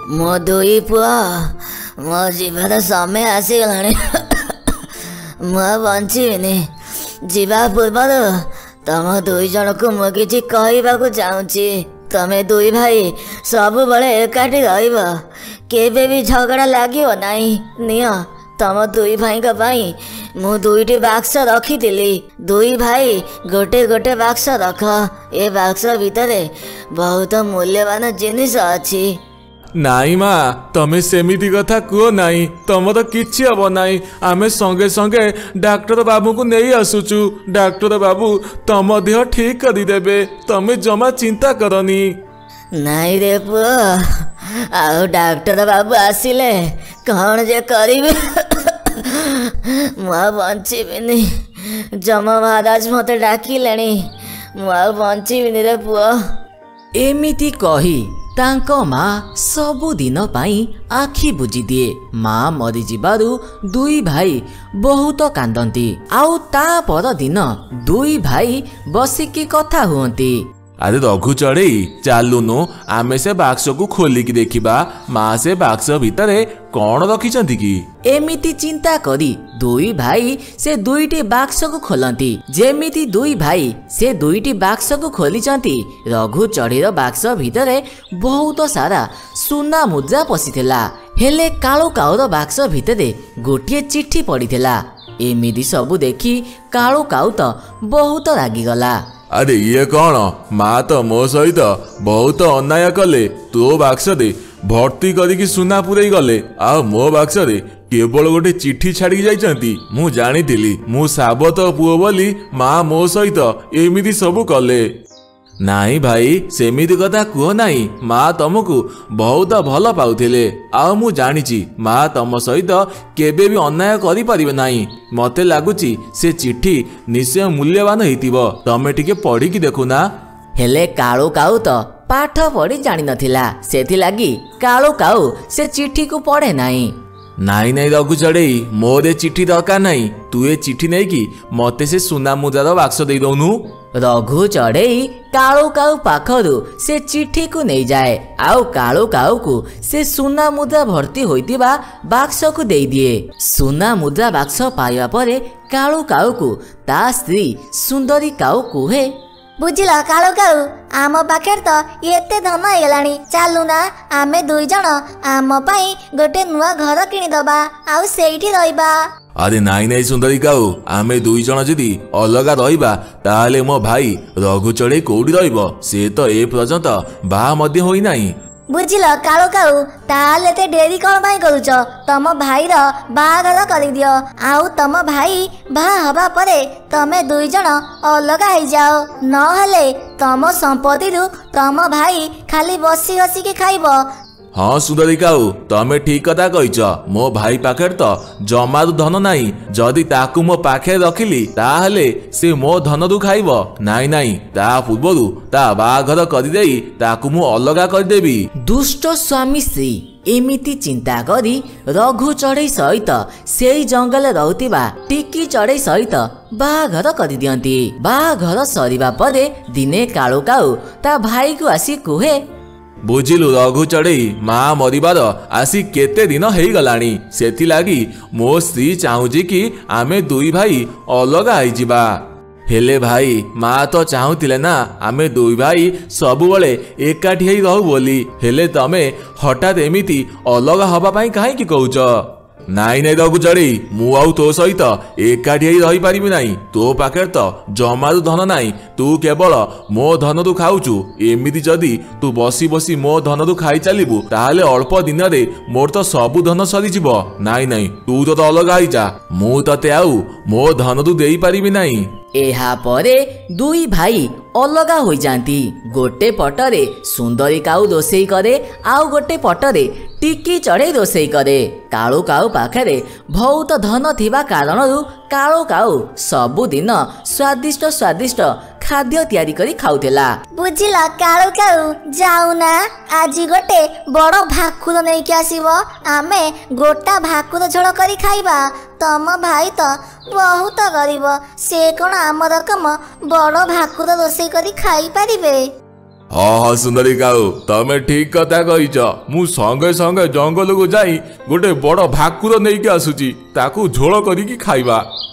मो दुई पुआ मो जीवार समय आसीगलानी मु बंचीनि जीवा पूर्वर तम दुई जन को मु किछि कहबाकू चाहूची। तमे दुई भाई सब बड़े एकाठी रहिब, केबे भी झगड़ा लागियो नाही। नियो तम दुई भाई का पाई मु दुईटी बाक्स रखीथिली। दुई भाई गोटे गोटे बाक्स रख। ए बाक्स भितरे बहुत मूल्यवान जिनिस अछि। नाई माँ तमे सेमिति कथा कुह नाई, तम तो किछि हब नाई। आमे संगे संगे डाक्टर बाबू को नहीं आसुचु। डाक्टर बाबू तम देह ठीक कर देबे, तमे जमा चिंता करनी। नाई रे पुआ, आउ डाक्टर बाबू आसिले कौन जे करिबे मु बंचीबिनी। जमा महाराज मते डाकिलेनी, मु बंचीबिनी रे पुआ। एमिति कही तांको माँ सबुदिन पाई आखि बुझी दिए। माँ मरी जिबारु दुई भाई बहुत कांदती। आउ ता पर दिन दुई भाई बसिकी कथा हुअंती। अरे रघु चढ़ई चालुनु आमे से बाक्स को खोलिकी देखिबा, माँ से बाक्स भितरे कौन रखिछंती कि। एमिति चिंता करी दुई भाई से दुईटी बाक्स को खोलती। जेमिति दुई भाई से दुईटी बाक्स को खोलिचंती, रघु चढ़ईर बाक्स भितरे बहुत सारा सुना मुद्रा पशिथिला। हेले काळू काऊर बाक्स भितरे गोटिए चिट्ठी पड़िथिला। एमिति सबु देखी काळू काऊ तो बहुत रागिगला। अरे ये कौन, माँ तो मो सहित बहुत अन्याय कले। तो बाक्स दे भर्ती करिकी सुना पुरई गले, आ मो बाक्स रे केवल गोटे चिट्ठी छाड़ी जाइछंती। मु जानिथिली मु साबत पुओ बोली माँ मो सहित एमिति सबु कले। नाई भाई सेमिति कथा कुह नाई, माँ तुमको बहुत भल पाउथिले। आ मु जानिछि माँ तुम सहित केबे भी अन्याय करि परिबे नाही। मते लागुछि से चिट्ठी निश्चय मूल्यवान हेतिबो, तमे टिके पढ़ी की देखुना। हेले काळू काऊ तो पाठ पढ़ी जानि नथिला, सेथि लागी काळू काऊ से चिट्ठी को पढ़े नाही। नाई नाई रघु चढ़ई मोरे चिट्ठी दरकार नाही, तू ए चिट्ठी नहीं कि मते से सुना मुद्रार बाक्स दे दउनु। रघु चढ़ई काळू काऊ पाखरु से चिट्ठी को नहीं जाए। आउ काळू काऊ को से सुना मुद्रा भर्ती होइतिबा बाक्स को दे दिए। सुना मुद्रा बाक्स पाइबा परे काळू काऊ को ता स्त्री सुंदरी काऊ कुहे, बुझिल काळू काऊ आम पाखे तो एते धन हेलानी, चालू ना आमे दुई जन आम पाई गोटे नुआ घर किनिदबा आउ सेठी रहिबा। अरे नाई नाई सुंदरी काऊ, आमे दुई जन जदि अलगा रहिबा ताले मो भाई रघु चढ़ई कोउडी रहिबो, से तो ए पर्यंत बा मध्य होई नाही। बुझिल काळू काऊ ताले ते डेरी कौन भाई करूच, तम भाई रो बाहाघर करि दियो। आउ तम भाई बाहा हबा परे तमे दुई जन अलगा हो जाओ, न हेले तम संपत्ति रु तम भाई खाली बसी हसी के खाइबो। हाँ सुंदरी काऊ तमे ठीक कथा कहिच। मो भाई पाखे तो जमारू धन नाही, जदि ताकू मो पाखे रखिली ताहले से मो धन रु खाइबो। नाई नाई ता पूर्वरु ता बाहाघर करि देई ताकू मु अलगा कर देबी। दुष्ट स्वामी स्त्री एमिति चिंता करी रघु चढ़ई सहित सेई जंगल रहउतिबा टिकी चढ़ई सहित बाहाघर करि दियंती। बाहाघर सरिबा परे दिने काळू काऊ ता भाई को आसी कुहे, बुझिलु रघु चढ़ई माँ मरिबार आसी केते दिन हेई गलानी, सेथि लागी मो स्त्री चाहूची कि आमे दुई भाई अलगा होई जिबा। हेले भाई माँ तो चाहूतिले ना आमे दुई भाई सबु बळे एकाठी हेई रहू बोली, हेले तमे हठात एमिति अलगा हबा पई काहे कि कहूच। नाई नाई रघु चढ़ई मु आउ तो सहित एकाठी हेई रही पारिबि नाही। तो पाखे तो जमारू धन नाही, तू केवल मो धन रु खाउचु। एमिति जदि तू बसी बसी मो धन रु खाई चलिबु ताहले अल्प दिन रे मोर तो सबु धन सरी जिवो। नाई नाई तू तो अलगा होई जा, मु तते आउ मो धन रु देई पारिबि नाही। एहा परे दुई भाई अलगा हो जाती। गोटे पटरे सुंदरी काऊ रोसई करे, आउ गोटे पटरे टिकी चढ़ई रोसई करे। काळू काऊ पाखरे बहुत धन थिबा कारणरु काळू काऊ सबुदिन स्वादिष्ट स्वादिष्ट खाद्य तैयारी करी खाउतेला। बुझिल काळू काऊ जाऊ ना आज गोटे बड़ भाकुर नहीं के आसीबो, आमे गोटा भाकुर झोल करी खाइबा। तम भाई तो बहुत गरीब, से कौन आम रकम बड़ भाकुर रोसई करी खाई पारिबे। हाँ सुंदरी काऊ तमे ठीक कथा कहीच मु संगे संगे जंगल को जाई गोटे बड़ भाकुर नहीं के आसुची ताकू झोल करिकी खाइबा।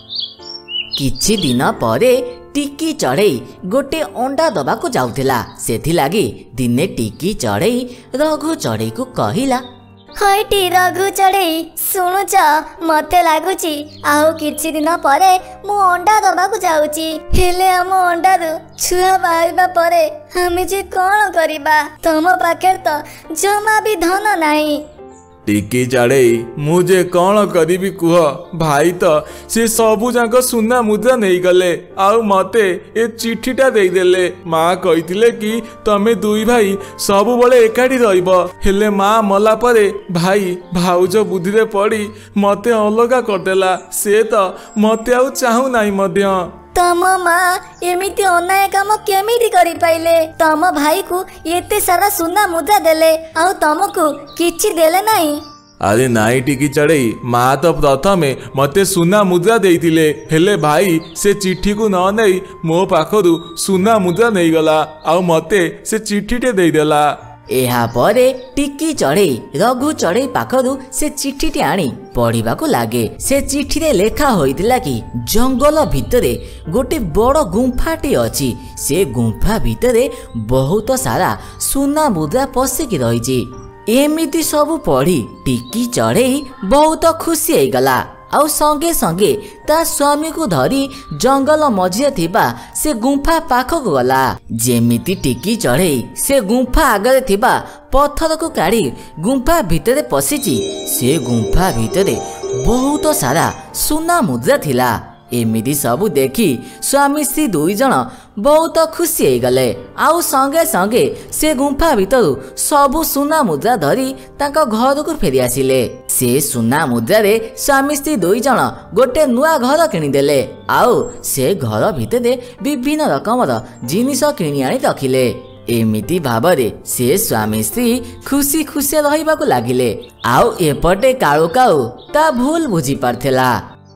किछि दिन परे टिकी चढ़ई गोटे अंडा दबाकू जाउथिला। सेथिलागी दिने टिकी चढ़ई रघु चढ़ई को कहिला, हईटी रघु चढ़ई शुणुच मते लागुची आउ किछि दिन परे मु अंडा दबाकू जाउची। हेले हम अंडारू छुआ बाहरिबा परे हमें जे कौन करिबा? तम पाखे तो जमा भी धन नाही। टिकी चढ़ई मुझे कौन करी कुह भाई तो से सबू जाक सुना मुद्रा नहीं गले आउ मते ए चिठीटा देदेले। माँ कही कि तमे दुई भाई सबु बड़े एकाठी रहिब हेले माँ मला परे भाई भाउज बुद्धि रे पड़ी मते अलगा करदेला। से तो मते आउ चाहू नाही मध्य। तम माँ एमिति अन्याय काम केमिति करि पाइले? तम भाई को एते सारा सुना मुद्रा देले आउ तुमको किछि देले नाही? अरे नाई टिकी चढ़ई माँ तो प्रथमे मते सुना मुद्रा देइतिले हेले भाई से चिट्ठी को न नहीं मो पाखरु सुना मुद्रा नहीं गला आउ मते से चिट्ठीटे देदेला। एहा परे टिकी चढ़ई रघु चढ़ई पाखरु से चिठीटी आनी पढ़िबाकू लागे। से चिठी रे लेखा होइतिला कि जंगल भितरे गोटे बड़ गुंफाटी अछि। से गुंफा भितरे बहुत सारा सुना मुद्रा पसिकी रहिछि। एमिति सबु पढ़ी टिकी चढ़ई बहुत खुशी होइगला आउ संगे संगे ता स्वामी को धरी जंगल मझिरे थिबा से गुंफा पाखक गला। जेमिति टिकी चढ़ई से गुंफा आगरे थिबा पत्थर को काढ़ी गुंफा भितरे पशिची। से गुंफा भितरे बहुत सारा सुना मुद्रा थिला। एमिति सबु देखी स्वामी स्त्री दुई जन बहुत खुशी होइगले आउ संगे संगे से गुंफा भितरु सबु सुना मुद्रा धरी तांका घर को फेरी आसिले। से सुना मुद्रा रे स्वामी स्त्री दुई जन गोटे नुआ घर किनिदेले आउ से घर भितरे विभिन्न रकमर जिनिस किनि आनी रखिले। एमिति भाबरे से स्वामी स्त्री खुशी खुशी रहिबाकू लागिले आउ एपटे काळू काऊ ता भूल बुझी पारथेला।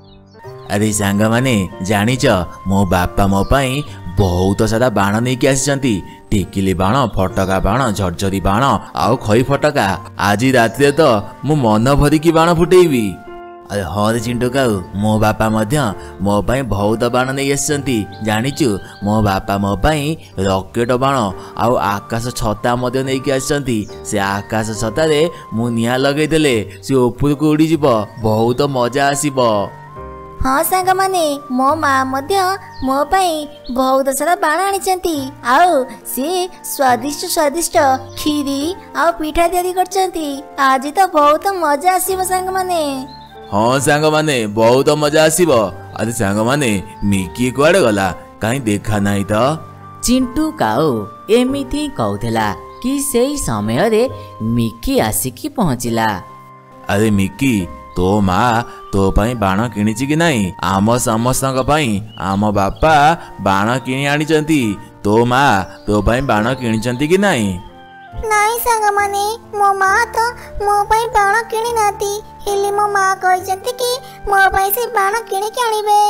अरे सांग माने जानिच मो बापा मो पाई बहुत सारा बाण नहीं कि आसी। टिकिली बाण फटका बाण झरझरी बाण आउ खई फटका। आज रात तो मु मन भरिकी बाण फुटेबी। अरे हाँ रे चिंटू काऊ मो बापा मध्य मो पाई बहुत बाण नहीं आसी। जानिचु मो बापा मो पाई रॉकेट बाण आउ आकाश छता मध्य नहीं कि आसी। से आकाश छतारे मु निया लगई देले से ऊपर को उड़ी जिवो बहुत मजा आसीबो। हाँ सांग माने मो माँ मध्य मो पाई बहुत सारा बाण आनिचंती आउ सी स्वादिष्ट स्वादिष्ट खीरी आउ पिठा तैयारी करचंती। आज तो बहुत मजा आसीबो सांग माने। हाँ सांग माने बहुत मजा आसीबो। अरे सांग माने मिकी कुआडे गला काई देखा नाही तो? चिंटू काऊ एमिति कहूला कि सेई समय रे मिकी आसिकी पहुंचिला। अरे मिकी तो माँ तो पाई बाण किनिची कि नहीं? आम समस्तक पाई आम बापा बाण किनि आनिचंती। तो माँ तो पाई बाण किनिचंती कि नहीं? नहीं सांग माने मो माँ तो मो पाई बाण किनि नाती हेले मो माँ कहचंती कि मो पाई से बाण किनि के आनिबे।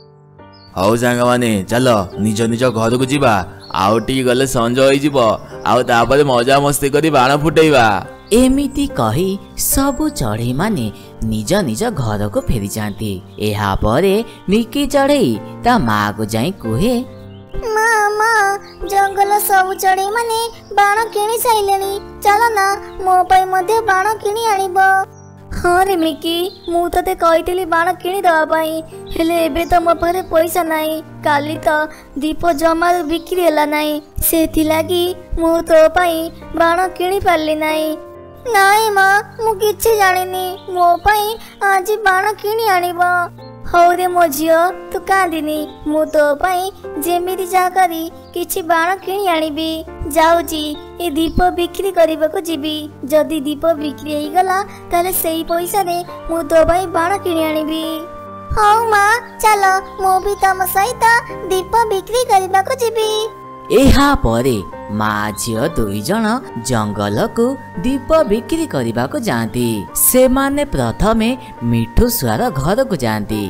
हौ सांग माने चलो निज निज घर को जीवा आउ टी गले संज होई जीवो आउ तापरे मजा मस्ती करी बाण फुटेइबा। एमिति कही सबु चढ़ई माने निज निज घर को फेरी जाती। एहा परे मिकी चढ़ई ता माँ को जाई कुहे, माँ माँ जंगल सब चढ़ई माने बाण किनि साइलेनी चलो ना मो पाई मध्य बाण किनि आनिबो। हाँ रे मिकी मु तते कहितली बाण किनि दवा पाई हेले एबे तो मो पारे पैसा नाही। काली तो दीप जमार बिक्री होला नाही सेथि लागी मु तो पाई बाण किनि पारली नाही। नाई माँ मु किछि जानिनी मो पाई आज बाण किनि आनिबो। हौ रे मो झियो तू कांदिनी मु तो पाई जेमिति जा करी किछि बाण किनि आनिबी। जाउची ए दीप बिक्री करबाको जीबी जदी दीप बिक्री हेई गला ताले सेई पैसा रे मु तो पाई बाण किनि आनिबी। हौ माँ चलो मु भी तम सहित दीप बिक्री करबाको जीबी। एहा परे माँ झियो दुई जन जंगल को दीप बिक्री करने को जाती। से माने प्रथमे मिठू सुआर घर को जाती।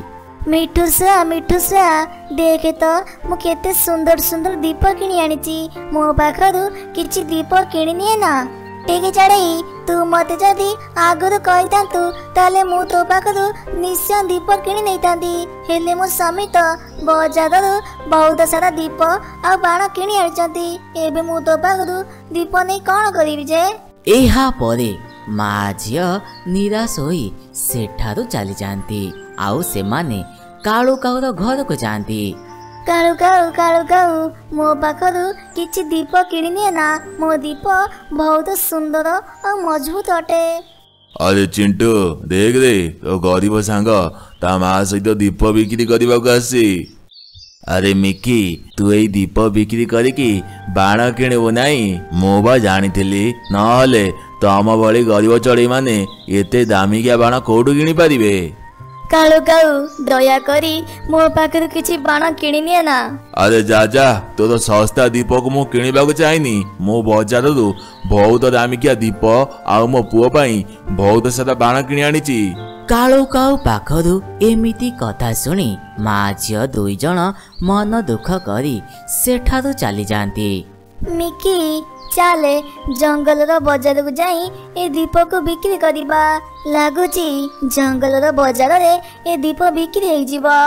मिठू सुआ देखे तो मु केते सुंदर सुंदर दीप किणी आनी मो पाखरु किछि दीप किणी निए ना ठीक चढ़ई तू मत जदि आगुरी कही ताले मु तो पाखरु निश्चय दीप किणी नहीं तांती हेले मो स्वामी तो बजार बहुत सारा दीप आ बाण किणी आनी एबे मु तो पाखरु दीप नहीं कौन करी जे एहा परे मा झियो निराश होई सेठारु चली जाती आउ सेमाने कालू काऊर घर को जाती। कालू काऊ मो पाखरु किछि दीप किणी निए ना मो दीप बहुत सुंदर और मजबूत अटे। अरे चिंटू देख रे तो गरीब सांग ता माँ सहित दीप बिक्री करने को आसी। अरे मिकी तू यही दीप बिक्री करिकी बाण किणबू नाई मु बा जानी नहले तम भली गरीब चढ़ई माने एते दामिकिया बाण कोठू किणी पारिबे। कालू काऊ दया करी मो पाखरु किछि बाण किणी निए ना। अरे जा तोर सस्ता दीप को मु किणिबाकु चाहनी मो बजार रु बहुत दामिकिया दीप आ मो पुओ पाई बहुत सारा बाण किणी आनीची। कालू काऊ पाखरु एमिति कथा सुनी मा झियो दुई जण मन दुख करी सेठारु चली जाती। मिकी चाले जंगल बजार को जाई ए दीप को बिक्री करिबा लागुची जंगल बजार रे ए दीप बिक्री हो जिवो।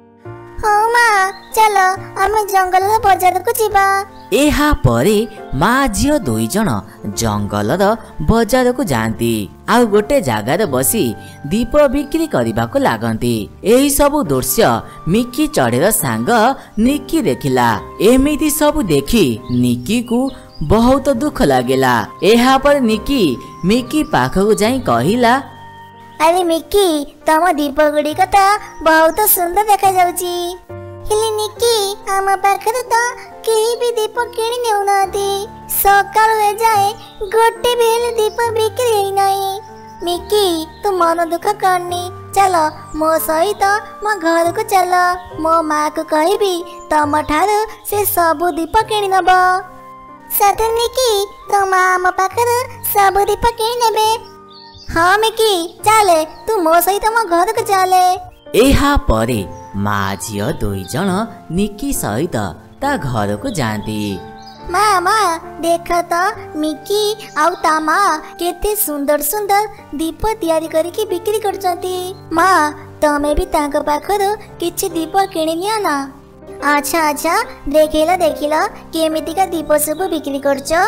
हाँ माँ चलो आमे जंगल बजार को जीवा। एहा परे मा झियो दुई जण जंगल बजार को जाती आउ गोटे जगार बसी दीप बिक्री करने लागती। एही सबु दृश्य मिकी चढ़ेर सांग निकी देखिला। एमिति सबु देखी निकी को बहुत दुख लागेला। एहा पर निकी मिकी पाखक जाई कहिला अरे मिकी तम दीप गुड़ी तो बहुत सुंदर देखा जाउची हेले निकी आम पाखरे तो केही भी दीप किणी नेउ नाती सकाळ हो जाए गोटे भी हेले दीप बिक्री होई नाही। मिकी तू मन दुख करनी चलो मो सहित मो घर को चलो मो माँ को कहबी तम ठारू से सबु दीप किणी नब। सत निकी तो माँ आम पाखरे सबु दीप किणी नेबे। हाँ मिकी चले तू मो सहित मो घर को चले। एहा परे मा झियो दुई जण निकी सहित ता घर को जाती। माँ देख तो मिकी आउ ता माँ केते सुंदर सुंदर दीप तैयारी करके बिक्री करचंती। माँ तमे भी तांक पाखरु किछि दीप किणी निया ना। अच्छा देखिला केमिति का दीप सब बिक्री करचो।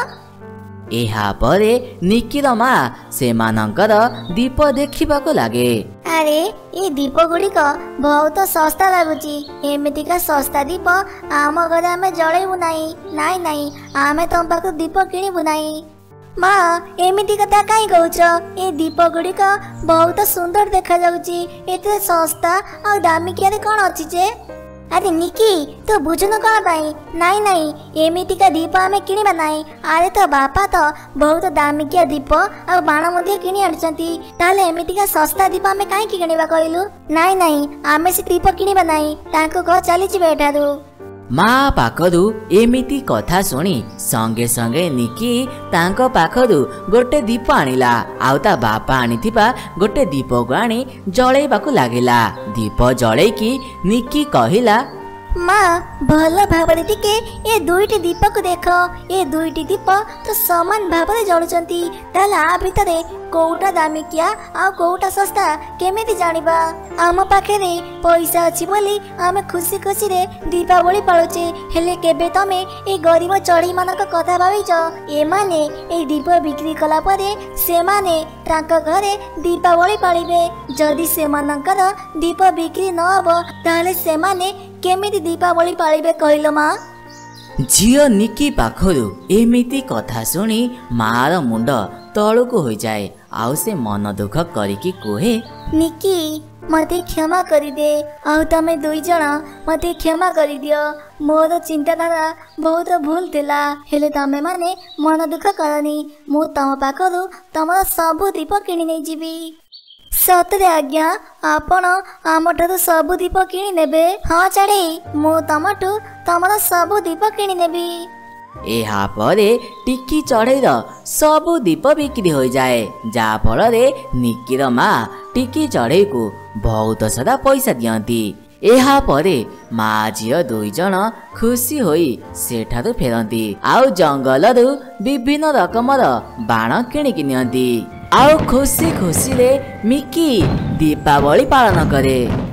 एहा परे निकीर मा सेमानंकर दीप देखिबाको लागे। अरे ये दीप गुड़िक बहुत सस्ता लगुची एमितिका सस्ता दीप आम घर आमे जळेबु नाई आमे तम पाखु दीप किणिबु नाई। माँ एमिति कथा काई कहूच ए दीप गुड़िक बहुत सुंदर देखा जाउची एते सस्ता और दामिकिया कोन अछि जे। अरे निकी तो बुझुन कौन पाई नाई एमिति का दीप आमे किनिबा नाई। अरे तो बापा तो बहुत दामिकिया दीप और बाण मध्ये किनि आनचंती ताले एमिति का सस्ता दीप आमे काहे कि किनिबा कहलु। नाई आमे से दीप किनिबा नाई तांको को चली जिबे एठारु। माँ पाखरु एमिति कथा सुनी संगे संगे निकी तांको पाखरु गोटे दीप आनिला आउ ता बापा आनिथिबा गोटे दीप को आनी जळेबाकु लागिला। दीप जळेकी निकी कहिला माँ भल भाବରେ टिके ए दुईटी दीप को देख ए दुईटी दीप तो समान भाବରେ जळुचंती ताला आ भितरे कोउटा दामिकिया आ कोउटा सस्ता केमिति जानिबा। आम पाखेरे पैसा अछि बोली आमे खुशी खुशी रे दीपावली पाळुचे हेले केबे तमे ए गरीब चढ़ई मानक कथा भाबिच ए माने ए दीप बिक्री कला परे से माने तांका घरे दीपावली पाळिबे। जदि से मानकर दीप बिक्री न हबो ताले से माने केमिति दीपावली पाळिबे कहिलो माँ। झियो निकी पाखरु एमिति कथा सुनी मार मुंड तळुको हो जाए आउ से मन दुख करिकी कोहे निकी मते क्षमा करी दे आउ तमे दुई जण मते क्षमा करी दियो मोर चिंताधारा बहुत भूल थिला हेले तमे माने मन दुख करनी मु तम पाखरु तमर सबु दीप किणी नै जीवी। सतरे आज्ञा आपण आमठारु सबु दीप किणी नेबे। हाँ चढ़ई मु तमठु तमर सबु दीप किणी नेबी। एहा परे टिकी चढ़ईर सबु दीप बिक्री हो जाए जा फल रे निकीर माँ टिकी चढ़ई को बहुत सारा पैसा दियंती। ଏହା ପରେ ମା ଝିଅ ଦୁଇ ଜଣ ଖୁସି ହୋଇ ସେଠାରୁ ଫେରନ୍ତି ଆଉ ଜଙ୍ଗଲରୁ ବିଭିନ୍ନ ରକମର ବାଣ କିଣିକି ନିଅନ୍ତି ଆଉ ଖୁସି ଖୁସିରେ ମିକି ଦୀପାବଳି ପାଳନ କରେ।